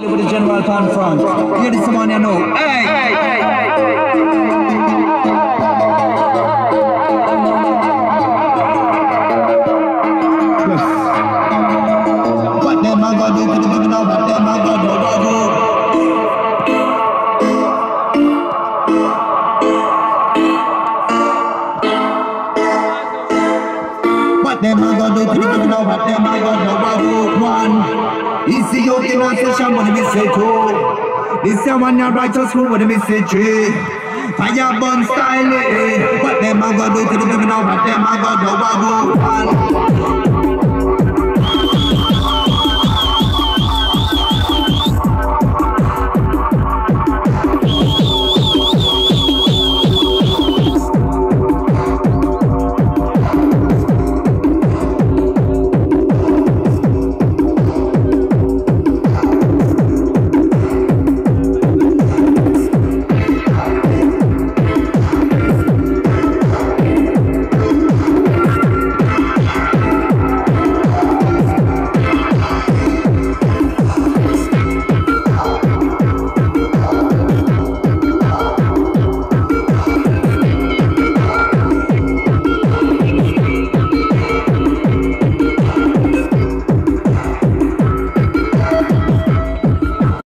With the general confront. Hear this one you know. Hey! What them a go do to the people? What them a go do? What them a go do to the people? What them a go do? One. Easy out in a session, what me say two. This is one your righteous food, what me say three. Fire burn style, what them a go do to the people? What them a go do? One.